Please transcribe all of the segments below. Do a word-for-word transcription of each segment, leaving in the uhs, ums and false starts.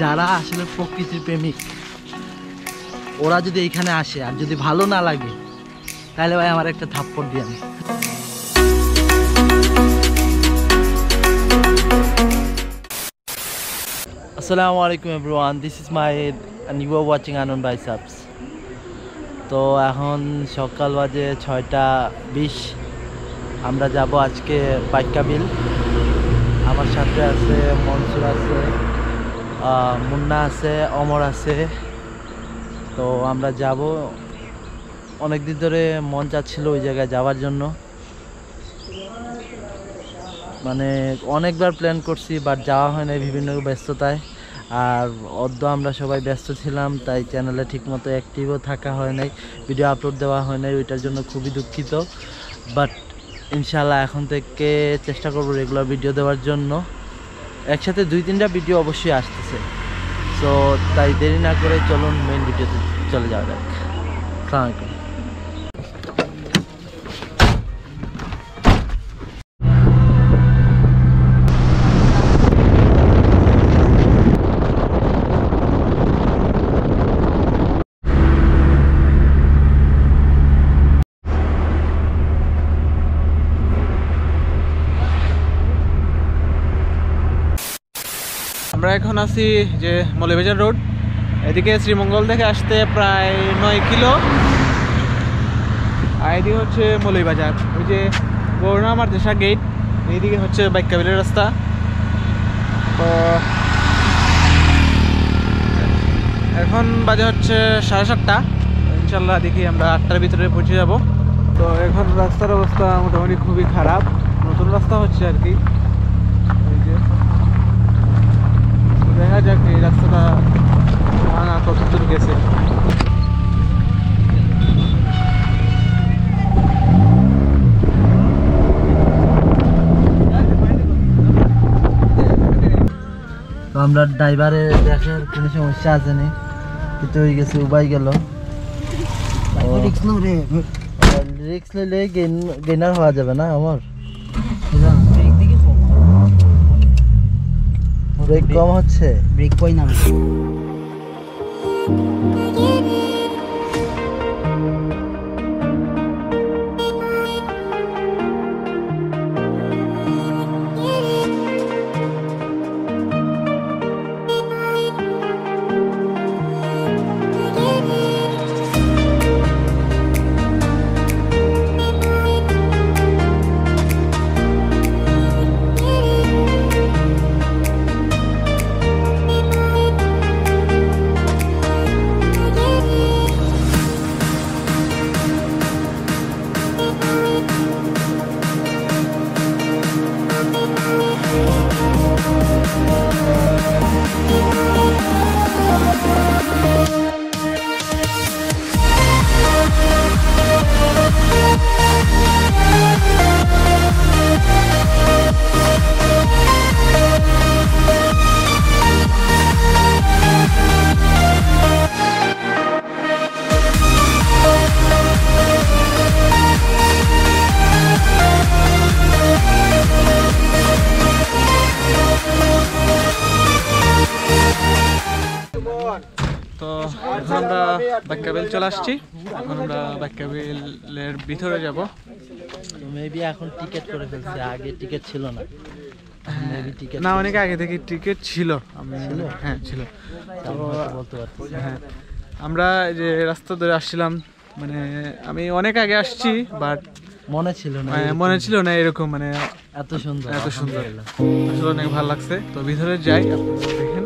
যারা আসলে প্রকৃতির প্রেমিক ওরা যদি এইখানে আসে আর যদি ভালো না লাগে তাহলে ভাই আমার একটা থাপ্পড় দিয়ে আমি। আসসালামু আলাইকুম everyone, this is my and you are watching Anon Biceps। তো এখন সকাল বাজে ছয়টা বিশ, আমরা যাব আজকে বাইকাবিল। আমার সাথে আছে মনসুর আছে, মুন্না আছে, অমর আছে। তো আমরা যাব, অনেক দিন ধরে মন চাচ্ছিল ওই জায়গায় যাওয়ার জন্য, মানে অনেকবার প্ল্যান করছি বাট যাওয়া হয় না বিভিন্ন ব্যস্ততায়। আর অদ্য আমরা সবাই ব্যস্ত ছিলাম, তাই চ্যানেলে ঠিকমতো অ্যাক্টিভও থাকা হয় নাই, ভিডিও আপলোড দেওয়া হয় নাই, ওইটার জন্য খুবই দুঃখিত। বাট ইনশাল্লাহ এখন থেকে চেষ্টা করব রেগুলার ভিডিও দেওয়ার জন্য। একসাথে দুই তিনটা ভিডিও অবশ্যই আসতেছে। সো তাই দেরি না করে চলুন মেইন ভিডিওতে চলে যাওয়া যাক। আসসালামু আলাইকুম। আমরা এখন আছি যে মৌলভীবাজার রোড, এদিকে শ্রীমঙ্গল থেকে আসতে প্রায় নয় কিলো, আর এদিকে হচ্ছে মৌলভীবাজার, ওই যে গৌরনা মাদ্রাসা গেট, এইদিকে হচ্ছে বাইকাবিলের রাস্তা। তো এখন বাজে হচ্ছে সাড়ে সাতটা, ইনশাল্লাহ দেখি আমরা আটটার ভিতরে পৌঁছে যাব। তো এখন রাস্তার অবস্থা মোটামুটি খুবই খারাপ, নতুন রাস্তা হচ্ছে আর কি। দেখা যাক এই রাস্তাটা ভাঙা কতদূর গেছে। তো আমরা ড্রাইভারে দেখার কোনো সমস্যা আছে না, কিন্তু হয়ে গেছে উবাই গেল। রিক্স নিলে গেনার হওয়া যাবে না আমার, ব্রেক কম হচ্ছে, ব্রেক কই না। তো এখন আমরা বাইকাবিল চলে আসছি, এখন আমরা বাইকাবিলের ভিতরে যাব। তো মেবি এখন টিকিট করে ফেলছে, আগে টিকিট ছিল না। না, অনেক আগে থেকে টিকিট ছিল। হ্যাঁ ছিল। তো হ্যাঁ, আমরা যে রাস্তা ধরে আসছিলাম, মানে আমি অনেক আগে আসছি বাট মনে ছিল না, মনে ছিল না এরকম, মানে এত সুন্দর এত সুন্দর, আসলে অনেক ভালো লাগছে। তো ভিতরে যাই, আপনারা দেখেন।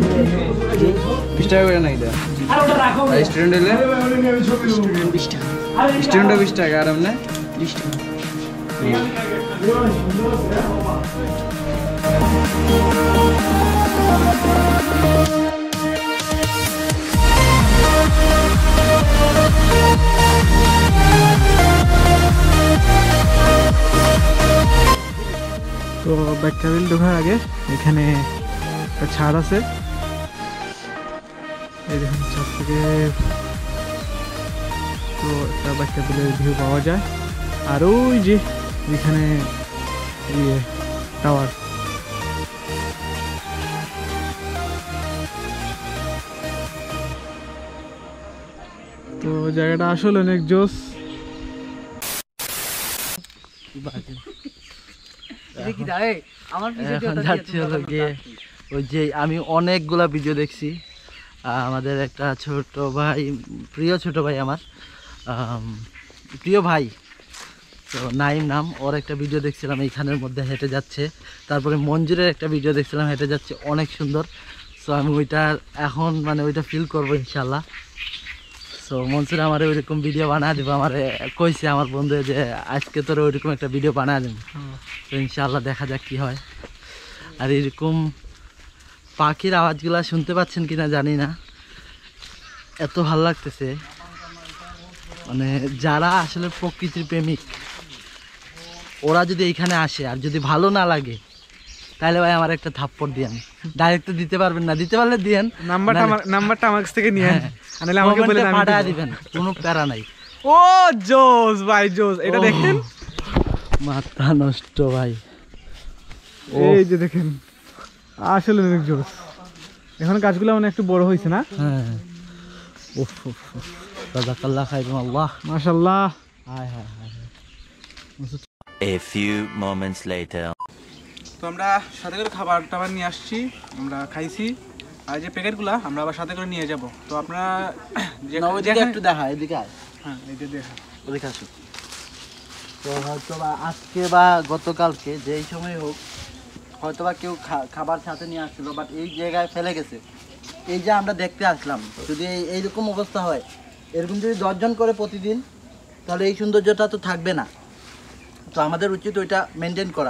বিশ টাকা করে না এটা? স্টুডেন্ট হলে স্টুডেন্ট বিশ টাকা। স্টুডেন্ট বিশ টাকা আর এমনি বিশ টাকা। তো ব্যাকটাবিল ঢোকার আগে এখানে একটা ছাদ আছে, এই দেখুন ছাদ থেকে তো একটা ব্যাকটাবিলের ভিউ পাওয়া যায়। আর ওই যে এখানে ইয়ে টাওয়ার, তো জায়গাটা আসলে অনেক জোস। এখন যাচ্ছি হলো গিয়ে ওই যে আমি অনেকগুলা ভিডিও দেখছি, আহ, আমাদের একটা ছোট ভাই, প্রিয় ছোট ভাই আমার, আম, প্রিয় ভাই তো নাইম নাম, ওর একটা ভিডিও দেখছিলাম এইখানের মধ্যে হেঁটে যাচ্ছে। তারপরে মঞ্জুরের একটা ভিডিও দেখছিলাম হেঁটে যাচ্ছে, অনেক সুন্দর। সো আমি ওইটা এখন মানে ওইটা ফিল করবো ইনশাল্লাহ। সো মনসুর আমার ওইরকম ভিডিও বানা দেবো, আমার কইছে আমার বন্ধু যে আজকে তোর ওইরকম একটা ভিডিও বানা দেবো। তো ইনশাল্লাহ দেখা যাক কি হয়। আর এরকম পাখির আওয়াজগুলো শুনতে পাচ্ছেন কিনা জানি না, এত ভালো লাগতেছে। মানে যারা আসলে প্রকৃতির প্রেমিক ওরা যদি এইখানে আসে আর যদি ভালো না লাগে তাহলে ভাই আমার একটা থাপ্পড় দিয়েন। ডাইরেক্ট দিতে পারবেন না, দিতে পারলে দিয়েন, নাম্বারটা আমার নাম্বারটা আমার কাছ থেকে নিয়ে আনলে আমাকে বলে আমি পাঠা দিবেন, কোনো প্যারা নাই। ও জোস ভাই জোস, এটা দেখেন মাথা নষ্ট ভাই। এই যে দেখেন আসলে অনেক জোস। এখন গাছগুলো মানে একটু বড় হয়েছে না? হ্যাঁ, উফ উফ উফ, জাযাকাল্লাহ খাইরুন আল্লাহ, মাশাআল্লাহ। হায় হায় হায়। A few moments later. তো আমরা সাথে করে খাবার টাবার নিয়ে আসছি, আমরা খাইছি। আর যে প্যাকেটগুলো আমরা আবার সাথে করে নিয়ে যাব। তো আপনারা যে না ওইদিকে একটু দেখা, এদিকে আয়, হ্যাঁ এই যে দেখা ওদিকে আসো। তো হয়তো বা আজকে বা গতকালকে যেই সময় হোক হয়তো বা কেউ খা- খাবার সাথে নিয়ে আসছিল, বাট এই জায়গায় ফেলে গেছে। এই যে আমরা দেখতে আসলাম, যদি এই- এইরকম অবস্থা হয়, এরকম যদি দশজন করে প্রতিদিন, তাহলে এই সৌন্দর্যটা তো থাকবে না। তো আমাদের উচিত ওইটা মেনটেন করা।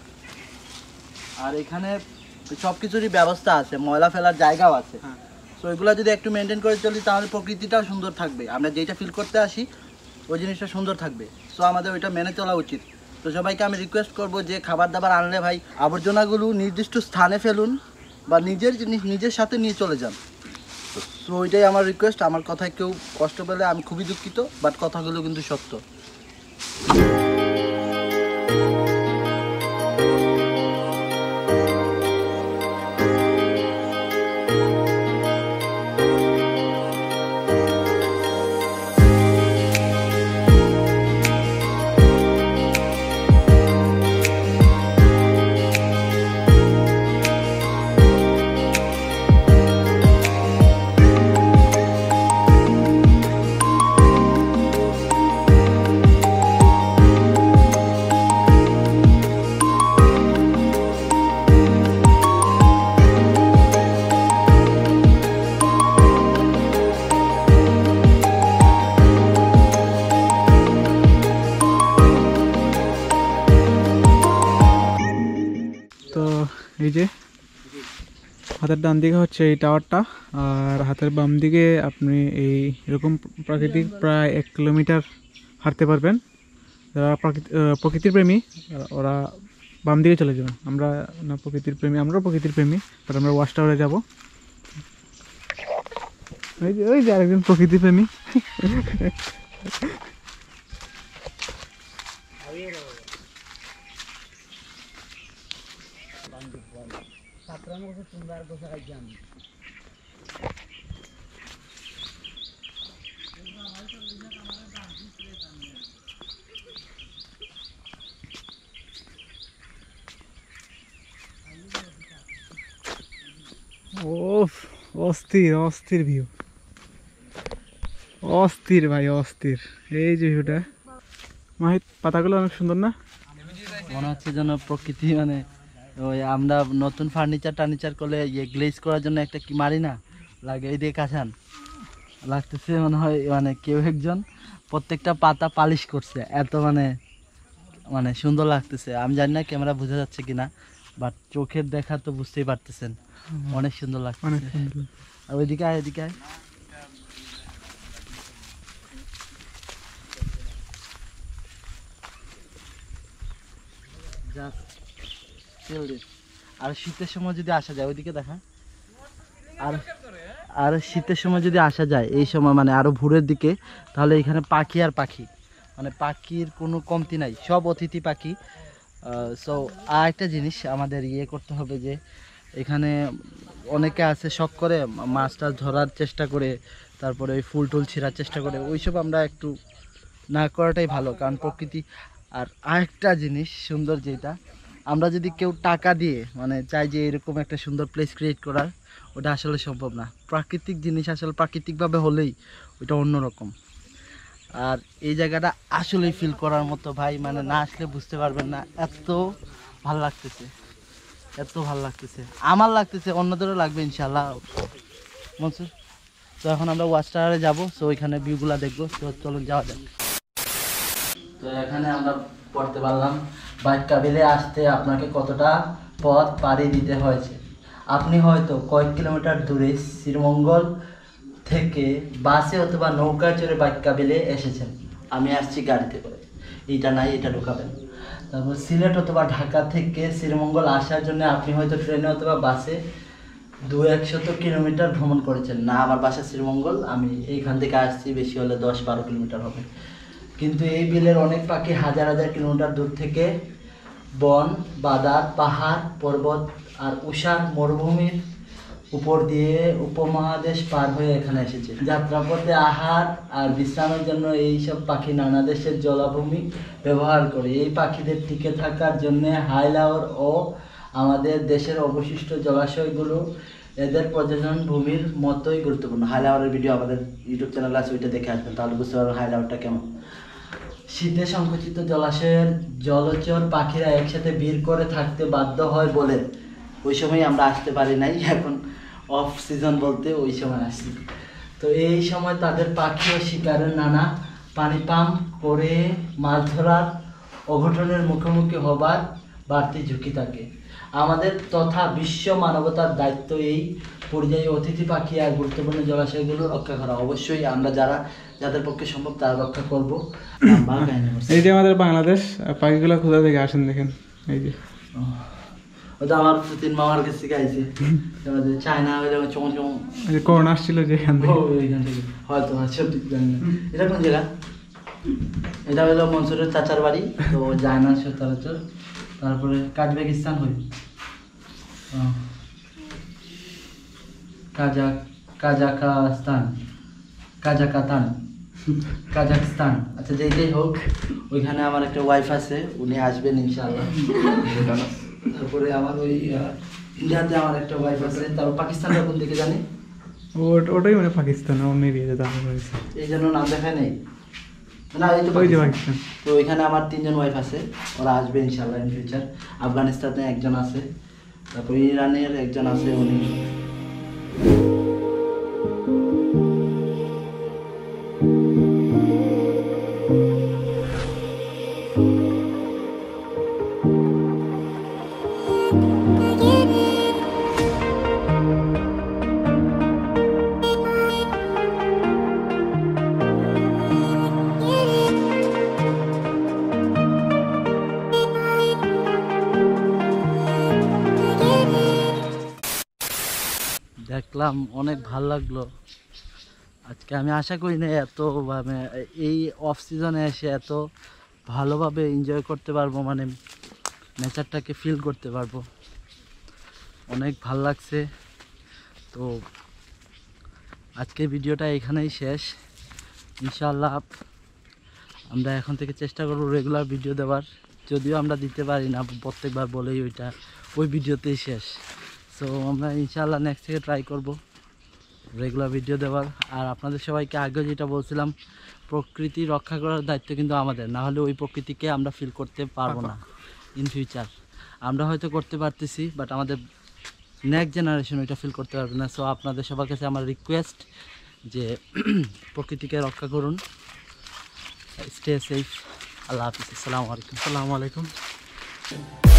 আর এখানে সব কিছুরই ব্যবস্থা আছে, ময়লা ফেলার জায়গাও আছে। হ্যাঁ। তো এগুলো যদি একটু মেনটেন করে চলি তাহলে প্রকৃতিটাও সুন্দর থাকবে, আমরা যেটা ফিল করতে আসি ওই জিনিসটা সুন্দর থাকবে। সো আমাদের ওইটা মেনে চলা উচিত। তো সবাইকে আমি রিকোয়েস্ট করব যে খাবার দাবার আনলে ভাই আবর্জনাগুলো নির্দিষ্ট স্থানে ফেলুন বা নিজের জিনিস নিজের সাথে নিয়ে চলে যান। সো ওইটাই আমার রিকোয়েস্ট। আমার কথায় কেউ কষ্ট পেলে আমি খুবই দুঃখিত, বাট কথাগুলো কিন্তু সত্য। এই যে হাতের ডান দিকে হচ্ছে এই টাওয়ারটা, আর হাতের বাম দিকে আপনি এই এরকম প্রাকৃতিক প্রায় এক কিলোমিটার হাঁটতে পারবেন। যারা প্রাকৃতিক প্রকৃতির প্রেমী ওরা বাম দিকে চলে যাবেন। আমরা না প্রকৃতির প্রেমী, আমরাও প্রকৃতির প্রেমী, বাট আমরা ওয়াচ টাওয়ারে যাবো। ওই যে ওই যে আরেকজন প্রকৃতির প্রেমী। ওফ, অস্থির অস্থির ভিউ, অস্থির ভাই অস্থির। এই যে ভিউটা মাহিত, পাতাগুলো অনেক সুন্দর না? মনে হচ্ছে যেন প্রকৃতি মানে ওই আমরা নতুন ফার্নিচার টার্নিচার করলে ইয়ে গ্লেজ করার জন্য একটা কি মারি না লাগে, এই দিয়ে কাছান লাগতেছে মনে হয় মানে কেউ একজন প্রত্যেকটা পাতা পালিশ করছে, এত মানে মানে সুন্দর লাগতেছে। আমি জানি না ক্যামেরা বোঝা যাচ্ছে কিনা, বাট চোখের দেখা তো বুঝতেই পারতেছেন অনেক সুন্দর অনেক লাগতেছে। সুন্দর। আর ওইদিকে আয়, এদিকে আয়। Just feel this. আর শীতের সময় যদি আসা যায় ওইদিকে দেখা, আর আর শীতের সময় যদি আসা যায় এই সময় মানে আরো ভোরের দিকে, তাহলে এখানে পাখি আর পাখি, মানে পাখির কোনো কমতি নাই, সব অতিথি পাখি। সো আর একটা জিনিস আমাদের ইয়ে করতে হবে যে এখানে অনেকে আছে শখ করে মাছ টাছ ধরার চেষ্টা করে, তারপরে ওই ফুল টুল ছিঁড়ার চেষ্টা করে, ওইসব আমরা একটু না করাটাই ভালো। কারণ প্রকৃতি আর আরেকটা জিনিস সুন্দর, যেটা আমরা যদি কেউ টাকা দিয়ে মানে চাই যে এরকম একটা সুন্দর প্লেস ক্রিয়েট করার, ওটা আসলে সম্ভব না। প্রাকৃতিক জিনিস আসলে প্রাকৃতিকভাবে হলেই ওইটা অন্যরকম। আর এই জায়গাটা আসলেই ফিল করার মতো ভাই, মানে না আসলে বুঝতে পারবেন না, এত ভালো লাগতেছে, এত ভালো লাগতেছে, আমার লাগতেছে, অন্যদেরও লাগবে ইনশাল্লাহ মনসুর। তো এখন আমরা ওয়াচ টাওয়ারে যাবো, তো ওইখানে ভিউগুলা দেখবো। তো চলুন যাওয়া যাক। তো এখানে আমরা পড়তে পারলাম বাইক্কাবিলে আসতে আপনাকে কতটা পথ পাড়ি দিতে হয়েছে। আপনি হয়তো কয়েক কিলোমিটার দূরে শ্রীমঙ্গল থেকে বাসে অথবা নৌকায় চড়ে বাইক্কাবিলে এসেছেন। আমি আসছি গাড়িতে করে, এইটা নাই, এটা ঢোকাবেন। তারপর সিলেট অথবা ঢাকা থেকে শ্রীমঙ্গল আসার জন্য আপনি হয়তো ট্রেনে অথবা বাসে দু একশত কিলোমিটার ভ্রমণ করেছেন। না, আমার বাসা শ্রীমঙ্গল, আমি এইখান থেকে আসছি, বেশি হলে দশ বারো কিলোমিটার হবে। কিন্তু এই বিলের অনেক পাখি হাজার হাজার কিলোমিটার দূর থেকে বন, বাদার, পাহাড়, পর্বত আর উষার মরুভূমির উপর দিয়ে উপমহাদেশ পার হয়ে এখানে এসেছে। যাত্রাপথে আহার আর বিশ্রামের জন্য এই সব পাখি নানা দেশের জলাভূমি ব্যবহার করে। এই পাখিদের টিকে থাকার জন্য হাইলাওর ও আমাদের দেশের অবশিষ্ট জলাশয়গুলো এদের প্রজনন ভূমির মতোই গুরুত্বপূর্ণ। হাইলাওয়ারের ভিডিও আমাদের ইউটিউব চ্যানেল আছে, ওইটা দেখে আসবেন, তাহলে বুঝতে পারবেন হাইলাওয়ারটা কেমন। শীতে সংকুচিত জলাশয়ের জলচর পাখিরা একসাথে ভিড় করে থাকতে বাধ্য হয় বলে ওই সময় আমরা আসতে পারি নাই। এখন অফ সিজন বলতে ওই সময় আসছি। তো এই সময় তাদের পাখি ও শিকারের নানা পানি পাম্প করে মাছ ধরার অঘটনের মুখোমুখি হবার বাড়তি ঝুঁকি থাকে। আমাদের তথা বিশ্ব মানবতার দায়িত্ব এই পরিযায়ী অতিথি পাখি আর গুরুত্বপূর্ণ জলাশয়গুলো রক্ষা করা। অবশ্যই আমরা যারা যাদের পক্ষে সম্ভব তারা রক্ষা করবো। এই যে আমাদের বাংলাদেশ, পাখিগুলো কোথা থেকে আসেন দেখেন, এই যে ওটা আমার তিন মামার কাছে থেকে আইছে, চায়না চমন চমন করোনা আসছিল যে এখান থেকে, ওইখান থেকে হয়তো সঠিক জানি না। এটা কোন জায়গা? এটা হলো মনসুরের চাচার বাড়ি, তো যায় না সচরাচর। তারপরে কাজবেকিস্তান হই, কাজাক কাজাকাস্তান কাজাকাতান কাজাকস্তান, আচ্ছা যেইটাই হোক, ওইখানে আমার একটা ওয়াইফ আছে, উনি আসবেন ইনশাআল্লাহ। তারপরে আমার ওই ইন্ডিয়াতে আমার একটা ওয়াইফ আছে। তারপর পাকিস্তানটা কোন দিকে জানি, ওটাই মানে পাকিস্তান, অন্য এরিয়াতে দাম রয়েছে, এই জন্য নাম দেখায় নেই না, এই তো পাকিস্তান। তো ওইখানে আমার তিনজন ওয়াইফ আছে, ওরা আসবে ইনশাআল্লাহ ইন ফিউচার। আফগানিস্তানে একজন আছে, তারপর ইরানের একজন আছে, উনি দেখলাম, অনেক ভালো লাগলো আজকে। আমি আশা করি না এত মানে এই অফ সিজনে এসে এত ভালোভাবে এনজয় করতে পারবো, মানে নেচারটাকে ফিল করতে পারবো। অনেক ভাল লাগছে। তো আজকে ভিডিওটা এখানেই শেষ। ইনশাআল্লাহ আমরা এখন থেকে চেষ্টা করবো রেগুলার ভিডিও দেওয়ার, যদিও আমরা দিতে পারি না প্রত্যেকবার বলেই ওইটা ওই ভিডিওতেই শেষ। সো আমরা ইনশাআল্লাহ নেক্সট থেকে ট্রাই করব রেগুলার ভিডিও দেওয়ার। আর আপনাদের সবাইকে আগে যেটা বলছিলাম, প্রকৃতি রক্ষা করার দায়িত্ব কিন্তু আমাদের, না হলে ওই প্রকৃতিকে আমরা ফিল করতে পারবো না ইন ফিউচার। আমরা হয়তো করতে পারতেছি, বাট আমাদের নেক্সট জেনারেশন ওইটা ফিল করতে পারবে না। সো আপনাদের সবার কাছে আমার রিকোয়েস্ট যে প্রকৃতিকে রক্ষা করুন। Stay safe. আল্লাহ হাফিজ, আসসালামু আলাইকুম। আসসালামু আলাইকুম।